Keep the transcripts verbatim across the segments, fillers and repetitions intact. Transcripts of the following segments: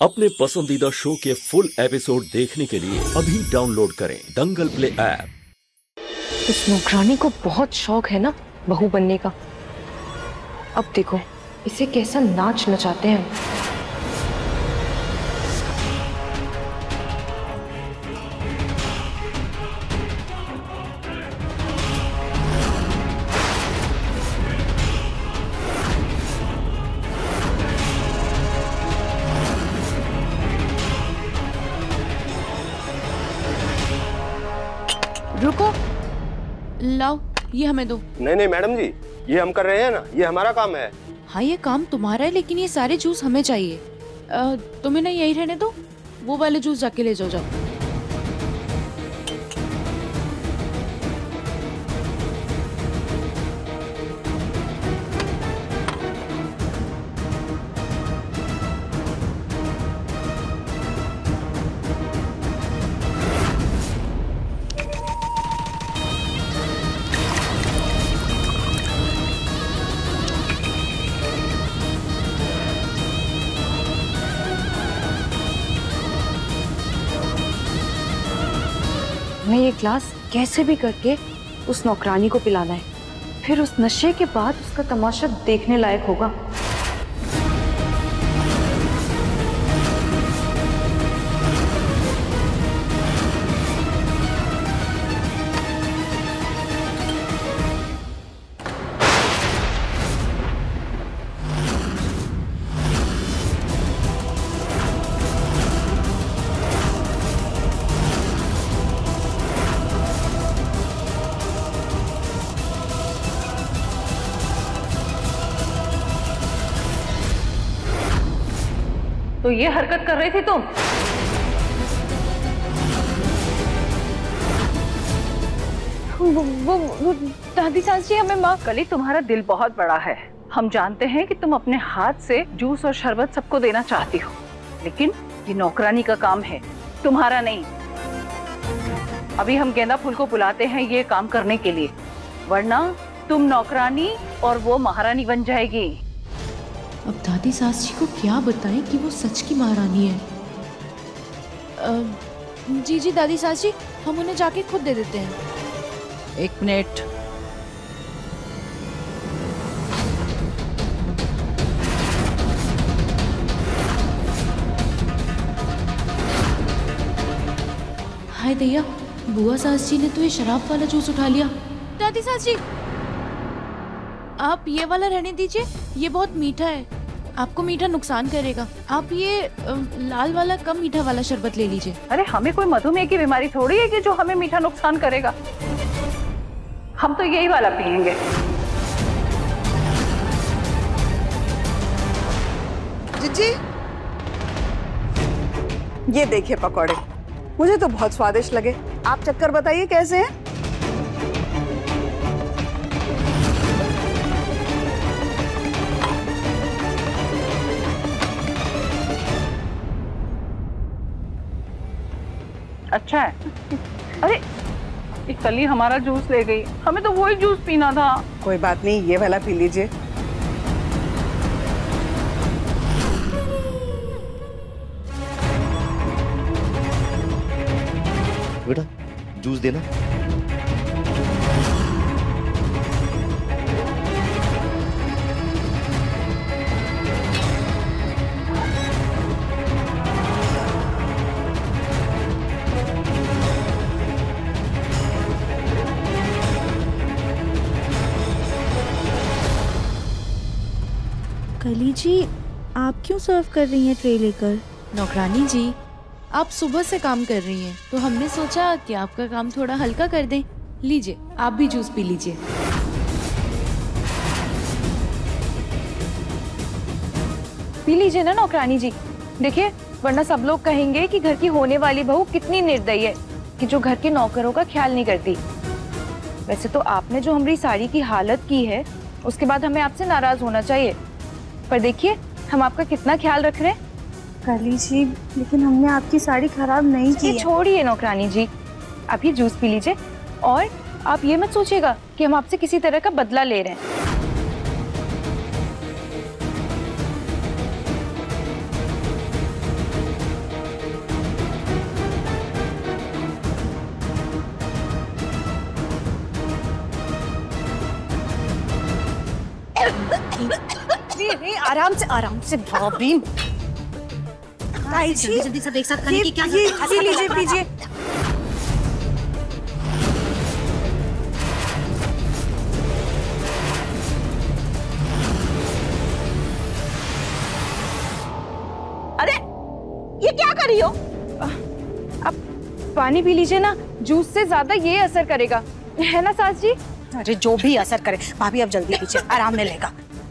अपने पसंदीदा शो के फुल एपिसोड देखने के लिए अभी डाउनलोड करें दंगल प्ले ऐप। इस नौकरानी को बहुत शौक है ना बहू बनने का। अब देखो इसे कैसा नाच नचाते हैं हम। रुको, लाओ ये हमें दो। नहीं नहीं मैडम जी, ये हम कर रहे हैं ना, ये हमारा काम है। हाँ ये काम तुम्हारा है, लेकिन ये सारे जूस हमें चाहिए। आ, तुम्हें ना यही रहने दो, वो वाले जूस जाके ले जाओ जाओ। हमें ये ग्लास कैसे भी करके उस नौकरानी को पिलाना है, फिर उस नशे के बाद उसका तमाशा देखने लायक होगा। तो ये हरकत कर रही थी तुम? वो, वो, वो दादी सास जी हमें माफ। कली, तुम्हारा दिल बहुत बड़ा है। हम जानते हैं कि तुम अपने हाथ से जूस और शरबत सबको देना चाहती हो, लेकिन ये नौकरानी का काम है, तुम्हारा नहीं। अभी हम गेंदा फूल को बुलाते हैं ये काम करने के लिए, वरना तुम नौकरानी और वो महारानी बन जाएगी। अब दादी सास जी को क्या बताएं कि वो सच की महारानी है। आ, जी जी दादी सास जी, हम उन्हें जाके खुद दे देते हैं। एक मिनट। हाय दैया, बुआ सास जी ने तो ये शराब वाला जूस उठा लिया। दादी सास जी आप ये वाला रहने दीजिए, ये बहुत मीठा है, आपको मीठा नुकसान करेगा। आप ये अ, लाल वाला कम मीठा वाला शरबत ले लीजिए। अरे हमें कोई मधुमेह की बीमारी थोड़ी है कि जो हमें मीठा नुकसान करेगा। हम तो यही वाला पियेंगे। जीजी, ये देखिए पकौड़े, मुझे तो बहुत स्वादिष्ट लगे। आप चक्कर बताइए कैसे हैं? अच्छा है। अरे ये कली हमारा जूस ले गई, हमें तो वही जूस पीना था। कोई बात नहीं, ये वाला पी लीजिए। बेटा जूस देना। कली जी, आप क्यों सर्व कर रही हैं ट्रे लेकर? नौकरानी जी, आप सुबह से काम कर रही हैं, तो हमने सोचा कि आपका काम थोड़ा हल्का कर दें। लीजिए, आप भी जूस पी लीजिए। पी लीजिए ना नौकरानी जी, देखिए वरना सब लोग कहेंगे कि घर की होने वाली बहू कितनी निर्दयी है कि जो घर के नौकरों का ख्याल नहीं करती। वैसे तो आपने जो हमारी साड़ी की हालत की है, उसके बाद हमें आपसे नाराज होना चाहिए, पर देखिए हम आपका कितना ख्याल रख रहे हैं। कली जी, लेकिन हमने आपकी साड़ी खराब नहीं की है। छोड़िए नौकरानी जी, आप ये जूस पी लीजिए और आप ये मत सोचिएगा कि हम आपसे किसी तरह का बदला ले रहे हैं। नहीं, आराम से आराम से भाभी। ताई जी जल्दी सब एक साथ खाने की क्या ये पी लीजिए पीजिए। अरे ये क्या कर रही हो? आप पानी पी लीजिए ना, जूस से ज्यादा ये असर करेगा, है ना सास जी? अरे जो भी असर करे भाभी, अब जल्दी पीजिए, आराम मिलेगा।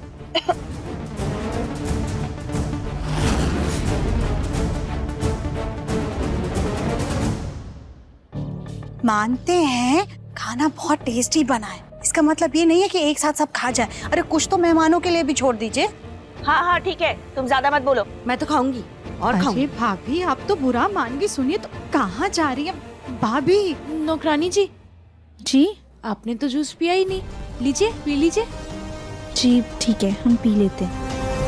मानते हैं खाना बहुत टेस्टी बना है, इसका मतलब ये नहीं है कि एक साथ सब खा जाए। अरे कुछ तो मेहमानों के लिए भी छोड़ दीजिए। हाँ हाँ ठीक है, तुम ज्यादा मत बोलो। मैं तो खाऊंगी और खाऊंगी। भाभी आप तो बुरा मान गई। सुनिए तो कहाँ जा रही है भाभी? नौकरानी जी जी आपने तो जूस पिया ही नहीं, लीजिए पी लीजिए। जी ठीक है, हम पी लेते हैं।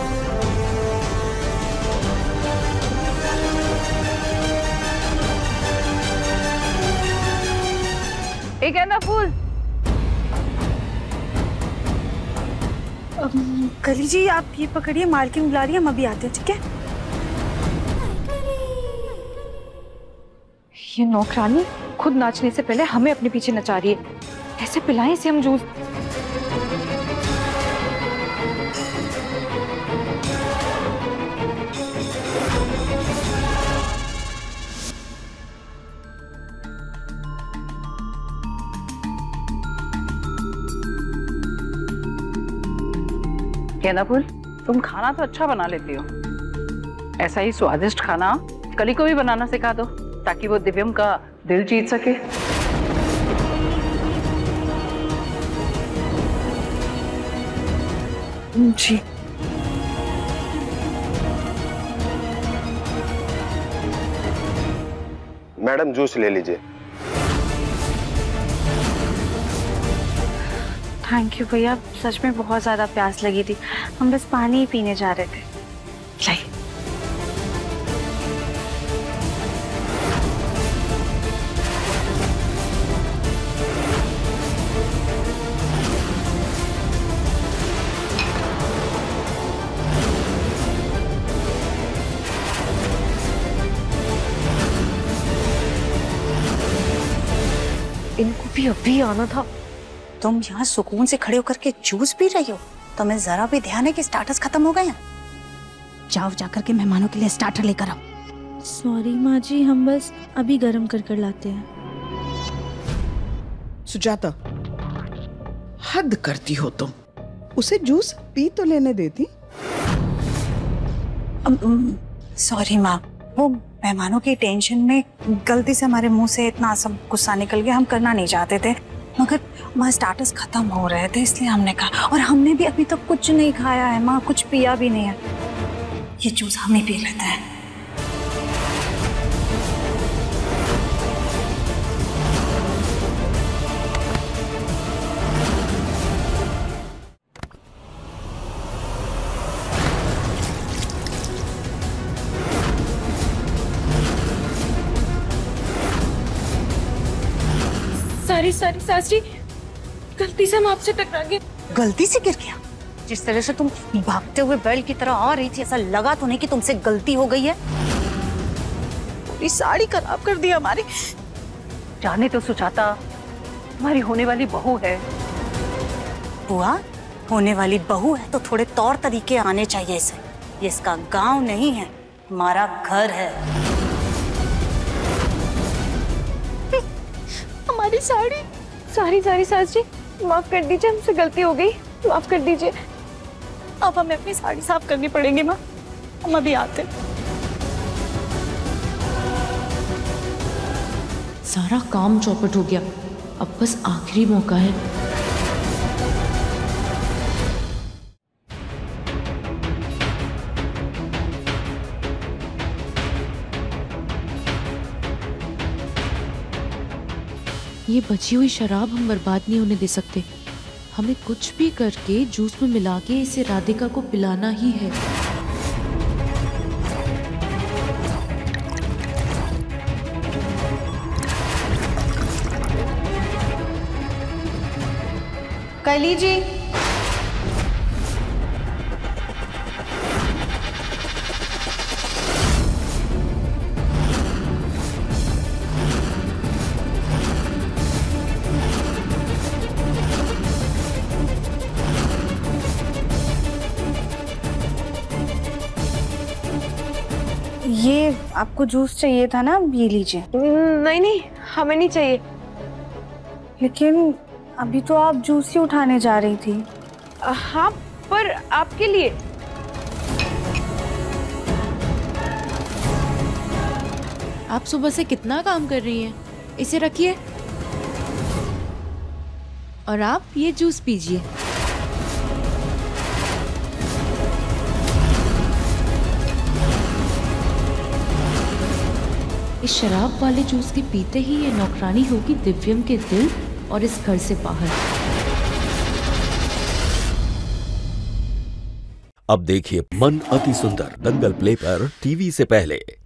एक गेंदा फूल। कली जी आप ये पकड़िए, मालकिन बुला रही है, हम अभी आते हैं, ठीक है? ये नौकरानी खुद नाचने से पहले हमें अपने पीछे नचा रही है। ऐसे पिलाएं इसे हम जूस। गेंदा फूल, तुम खाना तो अच्छा बना लेती हो, ऐसा ही स्वादिष्ट खाना कली को भी बनाना सिखा दो ताकि वो दिव्यम का दिल जीत सके। जी मैडम जूस ले लीजिए। थैंक यू भैया, सच में बहुत ज्यादा प्यास लगी थी, हम बस पानी ही पीने जा रहे थे। लाइए। इनको भी अभी आना था। तुम यहाँ सुकून से खड़े होकर के जूस पी रही हो, तुम्हें जरा भी ध्यान है कि स्टार्टर्स खत्म हो गए हैं? जाओ जाकर के मेहमानों के लिए स्टार्टर लेकर आओ। सॉरी माँ जी, हम बस अभी गर्म कर कर लाते हैं। सुजाता, हद करती हो तुम। उसे जूस पी तो लेने देती। सॉरी माँ, वो मेहमानों की टेंशन में गलती से हमारे मुंह से इतना सब गुस्सा निकल गया, हम करना नहीं चाहते थे, मगर वहाँ स्टार्टर्स खत्म हो रहे थे इसलिए हमने कहा। और हमने भी अभी तक कुछ नहीं खाया है माँ, कुछ पिया भी नहीं है। ये जूस हम ही पी लेते हैं। सारी सारी सास जी, गलती से हम आपसे टकरा गए। गलती से गिर गया? जिस तरह से तुम भागते हुए बैल की तरह आ रही थी, ऐसा लगा तो नहीं कि तुमसे गलती हो गई है? पूरी साड़ी खराब कर दी हमारी। जाने तो सुजाता, हमारी होने वाली बहू है। बुआ, होने वाली बहू है तो थोड़े तौर तरीके आने चाहिए इसे। ये इसका गांव नहीं है, हमारा घर है। हमारी साड़ी। सारी सारी सास जी, माफ कर दीजिए, हमसे गलती हो गई, माफ कर दीजिए। अब हमें अपनी साड़ी साफ करनी पड़ेगी माँ, हम अभी आते। सारा काम चौपट हो गया, अब बस आखिरी मौका है। ये बची हुई शराब हम बर्बाद नहीं होने दे सकते। हमें कुछ भी करके जूस में मिला के इसे राधिका को पिलाना ही है। कली जी, ये आपको जूस चाहिए था ना, ये लीजिए। नहीं नहीं, हमें नहीं चाहिए। लेकिन अभी तो आप जूस ही उठाने जा रही थी। हाँ, पर आपके लिए। आप सुबह से कितना काम कर रही हैं। इसे रखिए और आप ये जूस पीजिए। इस शराब वाले जूस के पीते ही ये नौकरानी होगी दिव्यम के दिल और इस घर से बाहर। अब देखिए मन अति सुंदर दंगल प्ले पर टीवी से पहले।